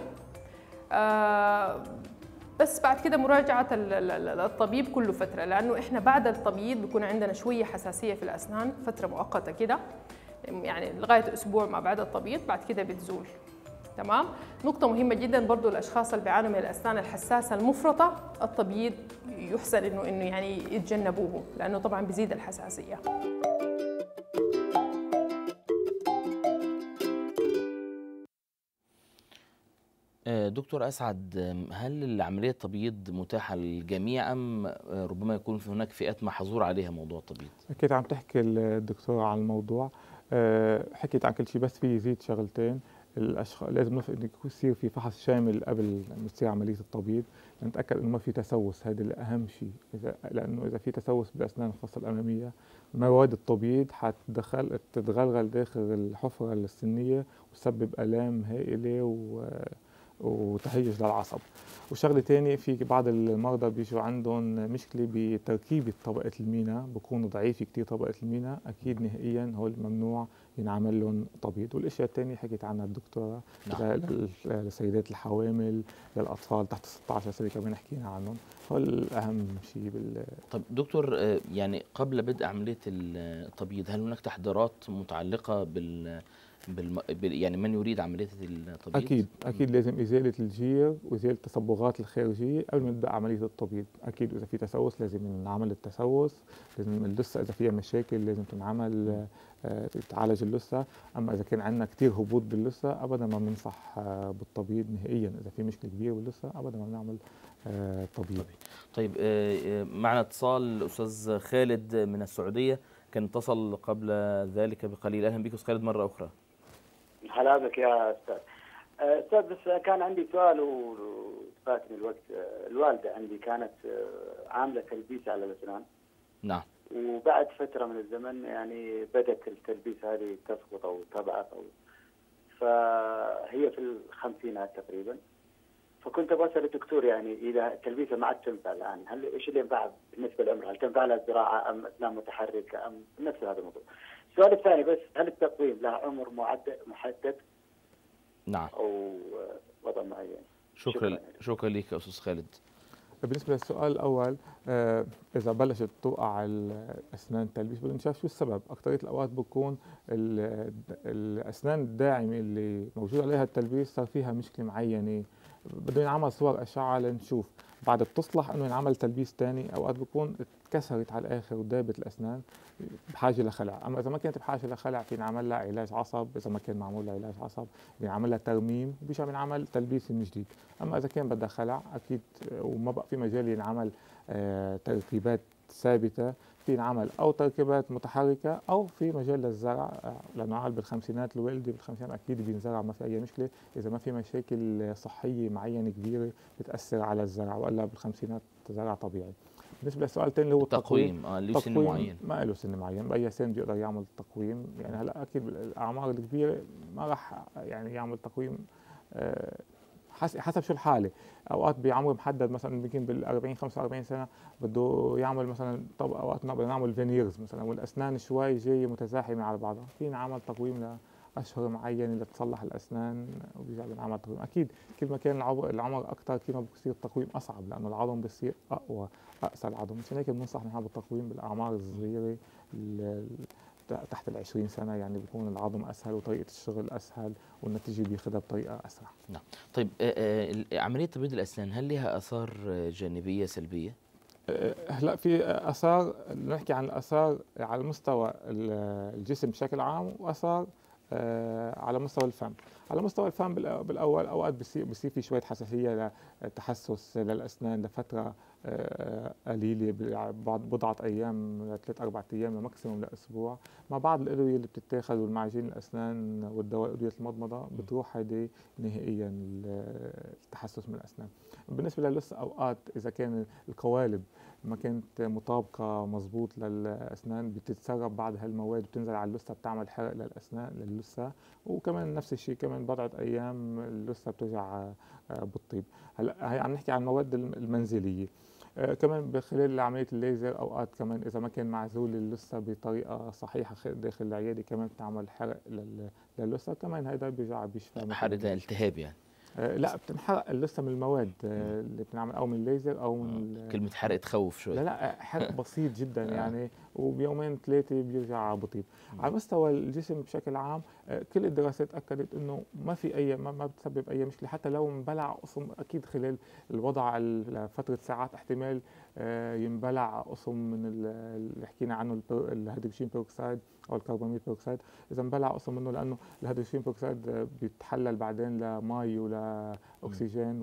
بس بعد كده مراجعة الطبيب كل فترة، لأنه إحنا بعد التبييض بيكون عندنا شوية حساسية في الأسنان فترة مؤقتة كده، يعني لغاية أسبوع ما بعد التبييض، بعد كده بتزول، تمام. نقطة مهمة جدا برضو الأشخاص اللي بيعانوا من الأسنان الحساسة المفرطة، التبييض يحسن إنه يعني يتجنبوه، لأنه طبعا بيزيد الحساسية. دكتور أسعد، هل عملية التبييض متاحة للجميع أم ربما يكون في هناك فئات محظور عليها موضوع التبييض؟ أكيد عم تحكي الدكتورة عن الموضوع، حكيت عن كل شيء، بس في يزيد شغلتين. الاشخاص لازم يصير في فحص شامل قبل ما تصير عمليه التبييض، نتاكد انه ما في تسوس، هذا الاهم شيء. لانه اذا في تسوس بالاسنان الخاصه الاماميه، مواد التبييض تتغلغل داخل الحفره السنيه وتسبب الام هائله وتهيج للعصب. وشغله ثانيه، في بعض المرضى بيجوا عندهم مشكله بتركيبه طبقه المينا، بكون ضعيفه كثير طبقه المينا، اكيد نهائيا هول ممنوع ينعمل لهم تبييض. والاشياء الثانيه حكيت عنها الدكتوره، للسيدات الحوامل، للاطفال تحت 16 سنه كمان حكينا عنهم، هول اهم شيء طب دكتور، يعني قبل بدء عمليه التبييض هل هناك تحضيرات متعلقه يعني من يريد عمليه التبييض؟ اكيد لازم ازاله الجير وازاله التصبغات الخارجيه قبل ما نبدا عمليه التبييض. اكيد اذا في تسوس لازم نعمل التسوس، لازم اللثه اذا فيها مشاكل لازم تنعمل تعالج اللثه. اما اذا كان عندنا كثير هبوط باللثه ابدا ما بننصح بالتبييض نهائيا. اذا في مشكله كبيره باللثه ابدا ما بنعمل تبييض. طيب معنا اتصال الاستاذ خالد من السعوديه، كان اتصل قبل ذلك بقليل. اهلا بك استاذ خالد مره اخرى. هلا بك يا استاذ. استاذ بس كان عندي سؤال وفاتني الوقت. الوالده عندي كانت عامله تلبيس على الاسنان. نعم. وبعد فتره من الزمن يعني بدات التلبيس هذه تسقط او تضعف فهي في الخمسينات تقريبا. فكنت بسأل الدكتور يعني إذا التلبيسة ما عاد تنفع الآن، هل إيش اللي ينفع بالنسبة للعمر؟ هل تنفع لها الزراعة أم أسنان متحركة أم نفس هذا الموضوع؟ السؤال الثاني بس، هل التقويم له عمر محدد؟ نعم. أو وضع معين؟ شكرا لك يا أستاذ خالد. بالنسبة للسؤال الأول، إذا بلشت توقع الأسنان تلبيس بدنا نشوف شو السبب. أكثرية الأوقات بكون الأسنان الداعمة اللي موجود عليها التلبيس صار فيها مشكلة معينة، بده ينعمل صور أشعة لنشوف. بعد بتصلح إنه ينعمل تلبيس ثاني، أوقات بكون اتكسرت على الآخر ودابت الأسنان بحاجة لخلع. أما إذا ما كانت بحاجة لخلع في نعمل لها علاج عصب، إذا ما كان معمول لها علاج عصب بنعمل لها ترميم وبيرجع بنعمل تلبيس من جديد. أما إذا كان بدها خلع أكيد وما بقى في مجال ينعمل تركيبات ثابتة، في ينعمل أو تركيبات متحركة أو في مجال للزرع، لأنه عال بالخمسينات الوالدة بالخمسينات أكيد بينزرع ما في أي مشكلة إذا ما في مشاكل صحية معينة كبيرة بتأثر على الزرع، وإلا بالخمسينات زرع طبيعي. بالنسبة للسؤال الثاني اللي هو التقويم، له سن معين؟ ما له سن معين، بأي سن بيقدر يعمل تقويم. يعني هلا أكيد بالأعمار الكبيرة ما راح يعني يعمل تقويم، حسب شو الحاله. اوقات بعمر محدد مثلا بيمكن بال 40 45 سنه بده يعمل مثلا، طب اوقات بدنا نعمل فينيرز مثلا والاسنان شوي جايه متزاحمه على بعضها، في نعمل تقويم لاشهر معينه لتصلح الاسنان وبيرجع بنعمل تقويم. اكيد كل ما كان العمر اكثر كل ما بصير التقويم اصعب، لانه العظم بصير اقوى، اقسى العظم. مشان هيك بننصح نعمل التقويم بالاعمار الصغيره تحت ال20 سنة، يعني بيكون العظم أسهل وطريقة الشغل أسهل والنتيجة بياخذها بطريقة أسرع. نعم. طيب عملية تبييض الأسنان هل لها آثار جانبية سلبية؟ هلا في آثار، نحكي عن الآثار على مستوى الجسم بشكل عام وآثار على مستوى الفم. على مستوى الفم بالاول اوقات بصير في شويه حساسيه لتحسس للاسنان لفتره قليله، بعد بضعه ايام 3-4 ايام ماكسيموم لاسبوع، مع بعض الادويه اللي بتتاخذ والمعاجين الاسنان والدواء ادويه المضمضه بتروح هيدي نهائيا التحسس من الاسنان. بالنسبه للثه اوقات اذا كان القوالب ما كانت مطابقه مضبوط للاسنان بتتسرب بعض هالمواد وبتنزل على اللثه بتعمل حرق للاسنان للثه، وكمان نفس الشيء كمان بضعه ايام اللثه بترجع بتطيب. هلا هي عم نحكي عن المواد المنزليه. كمان بخلال عمليه الليزر اوقات كمان اذا ما كان معزول اللثه بطريقه صحيحه داخل العياده كمان بتعمل حرق للثه، كمان هيدا بيرجع بيشفى. حرق التهاب يعني؟ لا بتنحرق اللثه من المواد اللي بنعمل او من الليزر او من كلمه حرق تخوف شوي. لا حرق بسيط جدا يعني، وبيومين 3 بيرجع بطيب. على مستوى الجسم بشكل عام كل الدراسات اكدت انه ما في اي ما بتسبب اي مشكله، حتى لو انبلع قصم اكيد خلال الوضع لفتره ساعات احتمال ينبلع قصم من اللي حكينا عنه الهيدروجين بيروكسيد او الكرباميد بيروكسيد، اذا انبلع قصم منه لانه الهيدروجين بيروكسيد بيتحلل بعدين لمي ولاكسجين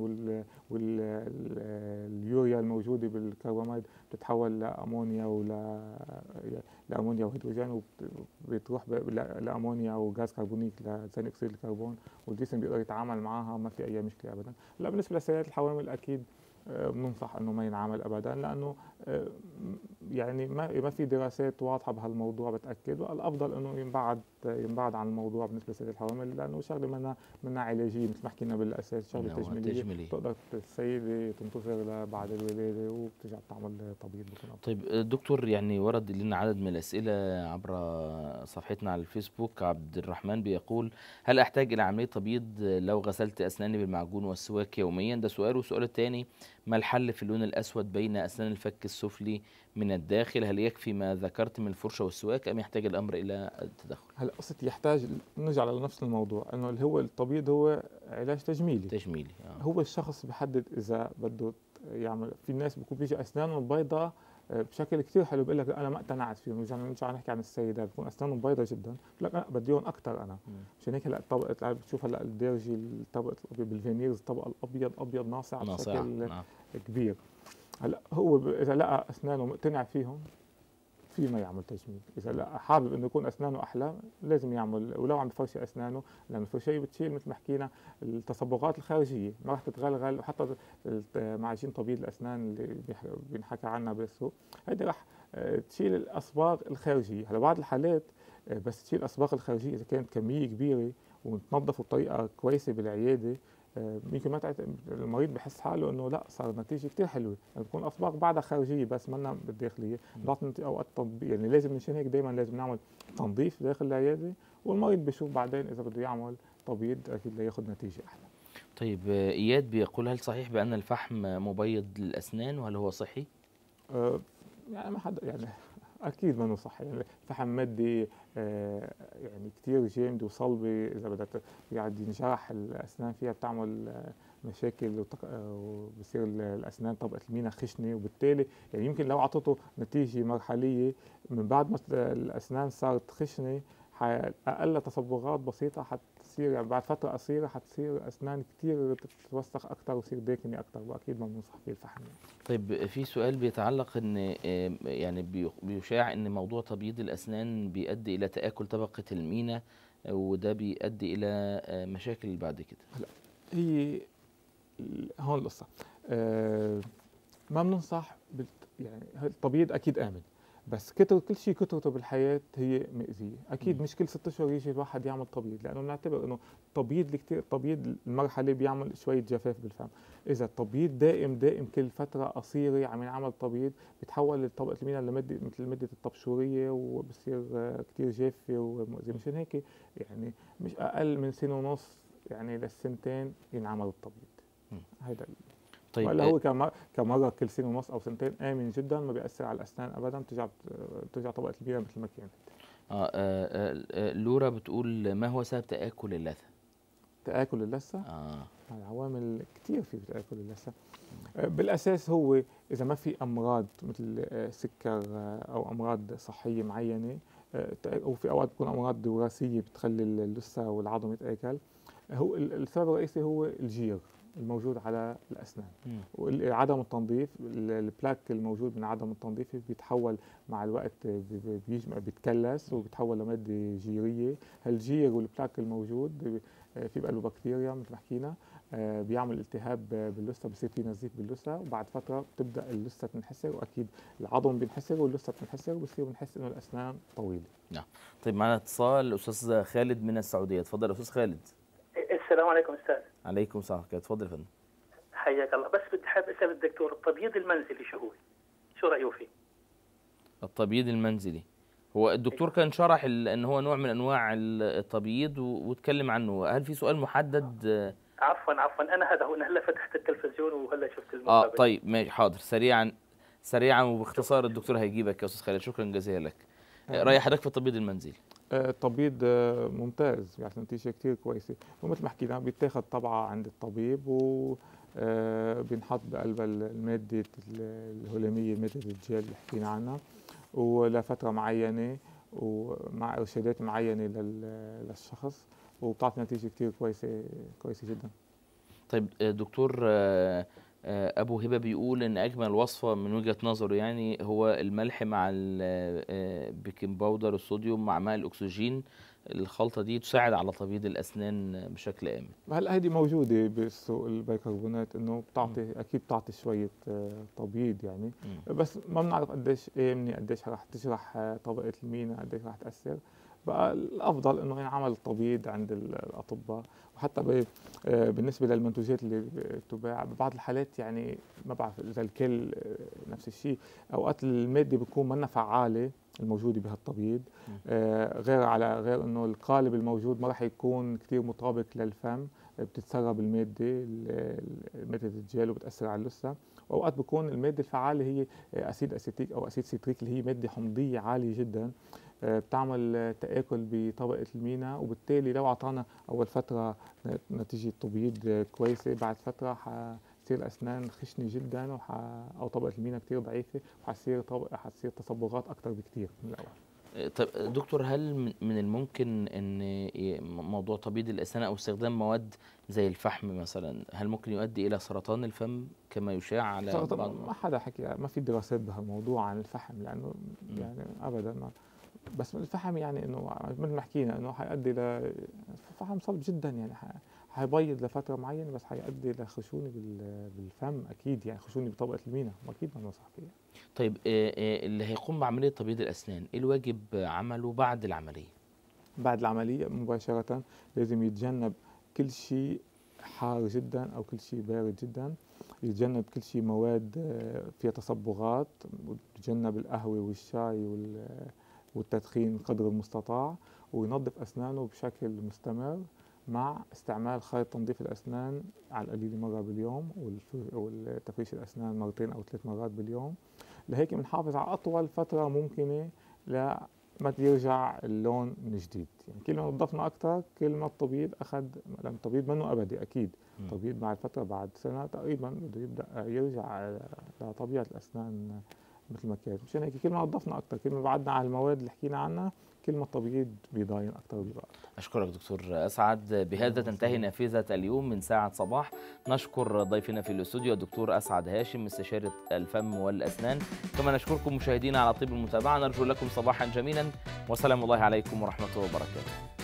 واليوريا الموجوده بالكرباميد بتتحول لامونيا لامونيا وهيدروجين وبتروح لامونيا وغاز كربونيك لثاني اكسيد الكربون، والجسم بيقدر يتعامل معها ما في اي مشكله ابدا. لا بالنسبه لسيارات الحوامل اكيد بننصح انه ما ينعمل ابدا، لانه يعني ما في دراسات واضحه بهالموضوع بتاكد، والافضل انه ينبعد عن الموضوع بالنسبه لسيدة الحوامل، لانه شغله منها علاجيه مثل ما حكينا بالاساس، شغله تجميليه بتقدر السيده تنتظر بعد الولاده وبترجع تعمل تبييض. طيب دكتور، يعني ورد لنا عدد من الاسئله عبر صفحتنا على الفيسبوك. عبد الرحمن بيقول: هل احتاج الى عمليه تبييض لو غسلت اسناني بالمعجون والسواك يوميا؟ ده سؤال. والسؤال الثاني: ما الحل في اللون الاسود بين اسنان الفك السفلي من الداخل؟ هل يكفي ما ذكرت من الفرشه والسواك ام يحتاج الامر الى التدخل؟ هلا قصه يحتاج، نرجع لنفس الموضوع انه اللي هو التبييض هو علاج تجميلي. هو الشخص بحدد اذا بده يعمل. في ناس بيكون بيجي اسنانهم بيضاء بشكل كثير حلو، بقول لك انا ما اقتنعت فيهم. نرجع نحكي عن السيدات بكون اسنانهم بيضاء جدا، بقول لك بدي اياهم اكثر انا. مشان هيك هلا طبقه بتشوف هلا الديرجي الطبقه الابيض بالفينيرز، الطبقه الابيض ابيض ناصع بشكل كبير. هلا هو اذا لقى اسنانه مقتنع فيهم فيما يعمل تجميل، اذا لا حابب انه يكون اسنانه احلى لازم يعمل. ولو عم بفرشي اسنانه، لانه الفرشيه بتشيل مثل ما حكينا التصبغات الخارجيه، ما راح تتغلغل. وحتى معجين تبييض الاسنان اللي بينحكى عنها بالسوق هيدي راح تشيل الاصباغ الخارجيه. هلا بعض الحالات بس تشيل الاصباغ الخارجيه اذا كانت كميه كبيره وتنظفه بطريقه كويسه بالعياده، يمكن ما المريض بحس حاله انه لا صار نتيجه كثير حلوه، يعني بتكون اصباغ بعدها خارجيه بس منا بالداخليه، بتعطي اوقات يعني لازم مشان هيك دائما لازم نعمل تنظيف داخل العياده، والمريض بشوف بعدين اذا بده يعمل تبييض اكيد لياخذ نتيجه احلى. طيب اياد بيقول هل صحيح بان الفحم مبيض للاسنان وهل هو صحي؟ يعني ما حدا يعني اكيد منه صحي، يعني الفحم ماده يعني كثير جامده وصلبه، اذا بدك قاعد ينجرح الاسنان فيها بتعمل مشاكل وبصير الاسنان طبقه المينا خشنه، وبالتالي يعني يمكن لو اعطته نتيجه مرحليه من بعد ما الاسنان صارت خشنه اقل تصبغات بسيطه حتصير يعني بعد فتره قصيره حتصير اسنان كثير تتوسخ اكثر وتصير داكنه اكثر، واكيد ما بننصح فيه الفحم. طيب في سؤال بيتعلق ان يعني بيشاع ان موضوع تبييض الاسنان بيؤدي الى تآكل طبقه المينا، وده بيؤدي الى مشاكل بعد كده. هلا هي هون القصه ما بننصح يعني التبييض اكيد امن، بس كل شيء كثرته بالحياه هي مؤذيه، اكيد مش كل 6 اشهر يجي الواحد يعمل تبييض، لانه بنعتبر انه تبييض المرحله بيعمل شويه جفاف بالفم، اذا التبييض دائم كل فتره قصيره عم ينعمل تبييض بيتحول طبقه المينا لماده مثل ماده الطبشوريه وبصير كثير جافه ومؤذيه، مشان هيك يعني مش اقل من سنه ونص يعني للسنتين ينعمل التبييض. هيدا طيب ولا هو كمره كل سنه ونص او سنتين امن جدا، ما بياثر على الاسنان ابدا، بترجع طبقه المينا مثل ما كانت. لورا بتقول ما هو سبب تآكل اللثه؟ تآكل اللثه؟ العوامل كثير في تآكل اللثه. بالاساس هو اذا ما في امراض مثل سكر او امراض صحيه معينه، او في اوقات بتكون امراض وراثيه بتخلي اللثه والعظم يتآكل، هو السبب الرئيسي هو الجير الموجود على الاسنان وعدم التنظيف. البلاك الموجود من عدم التنظيف بيتحول مع الوقت بيتكلس وبيتحول لماده جيريه، هالجير والبلاك الموجود في بقلبه بكتيريا مثل ما حكينا، بيعمل التهاب باللثه، بصير في نزيف باللثه، وبعد فتره بتبدا اللثه تنحسر، واكيد العظم بينحسر واللثه بتنحسر، وبصير بنحس انه الاسنان طويله. نعم. طيب معنا اتصال الاستاذ خالد من السعوديه، تفضل استاذ خالد. السلام عليكم استاذ. عليكم السلام، تفضل يا فندم. حياك الله، بس بدي حابب اسال الدكتور التبييض المنزلي شو رايه فيه؟ التبييض المنزلي هو الدكتور كان شرح ان هو نوع من انواع التبييض واتكلم عنه، هل في سؤال محدد؟ عفوا انا هذا هو، انا هلا فتحت التلفزيون وهلا شفت المقابله. طيب ماشي حاضر، سريعا وباختصار الدكتور هيجيبك يا استاذ خالد، شكرا جزيلا لك. راي حضرتك في التبييض المنزلي؟ التبييض ممتاز، يعني نتيجه كثير كويسه، ومثل ما حكينا بيتاخذ طبعه عند الطبيب وبينحط بقلبها الماده الهلاميه ماده الجل اللي حكينا عنها، ولفتره معينه ومع ارشادات معينه للشخص، وبتعطي نتيجه كثير كويسه جدا. طيب دكتور ابو هبه بيقول ان اجمل وصفه من وجهه نظره يعني هو الملح مع البيكنج باودر الصوديوم مع ماء الاكسجين، الخلطه دي تساعد على تبييض الاسنان بشكل امن. هلا هيدي موجوده بالسوق البيكربونات، انه اكيد بتعطي شويه تبييض يعني، بس ما بنعرف قديش امنه، قديش رح تجرح طبقه المينا، قديش رح تاثر، بقى الافضل انه ينعمل التبييض عند الاطباء. وحتى بالنسبه للمنتوجات اللي تباع ببعض الحالات، يعني ما بعرف اذا الكل نفس الشيء، اوقات الماده بتكون منا فعاله الموجوده بهالتبييض، غير انه القالب الموجود ما راح يكون كثير مطابق للفم، بتتسرب الماده الجل وبتاثر على اللثه، واوقات بكون الماده الفعاله هي اسيد اسيتيك او اسيد سيتريك اللي هي ماده حمضيه عاليه جدا، بتعمل تآكل بطبقة المينا، وبالتالي لو أعطانا أول فترة نتيجة تبييض كويسة، بعد فترة حتصير أسنان خشنة جدا أو طبقة المينا كتير ضعيفة، وحتصير تصبغات أكتر بكتير من الأول. طيب دكتور، هل من الممكن أن موضوع تبييض الأسنان أو استخدام مواد زي الفحم مثلا، هل ممكن يؤدي إلى سرطان الفم كما يشاع على بعض؟ ما حدا حكي، ما في دراسات بهالموضوع عن الفحم، لأنه يعني أبدا ما، بس الفحم يعني انه مثل ما حكينا انه حيؤدي الفحم صلب جدا، يعني حيبيض لفتره معينه، بس حيؤدي لخشونه بالفم اكيد، يعني خشونه بطبقه المينا، واكيد ما ننصح فيها. طيب اللي هيقوم بعمليه تبييض الاسنان ايه الواجب عمله بعد العمليه؟ بعد العملية مباشرة لازم يتجنب كل شيء حار جدا أو كل شيء بارد جدا، يتجنب كل شيء مواد فيها تصبغات، يتجنب القهوة والشاي والتدخين قدر المستطاع، وينظف أسنانه بشكل مستمر مع استعمال خيط تنظيف الأسنان على القليل مرة باليوم، والتفريش الأسنان مرتين أو 3 مرات باليوم. لهيك بنحافظ على أطول فترة ممكنة ما يرجع اللون من جديد. يعني كل ما نظفنا أكثر كل ما التبييض أخذ، لأن التبييض منه أبدي أكيد، التبييض مع الفترة بعد سنة تقريبا بده يبدأ يرجع لطبيعة الأسنان مثل ما كانت. مشان هيك كل ما نظفنا أكثر كل ما بعدنا عن المواد اللي حكينا عنها كل ما التبييض بيضاين أكثر وبيبقى أكثر. أشكرك دكتور أسعد. بهذا تنتهي نافذة اليوم من ساعة صباح. نشكر ضيفنا في الاستوديو الدكتور أسعد هاشم استشارة الفم والأسنان، كما نشكركم مشاهدينا على طيب المتابعة. نرجو لكم صباحا جميلا وسلام الله عليكم ورحمة الله وبركاته.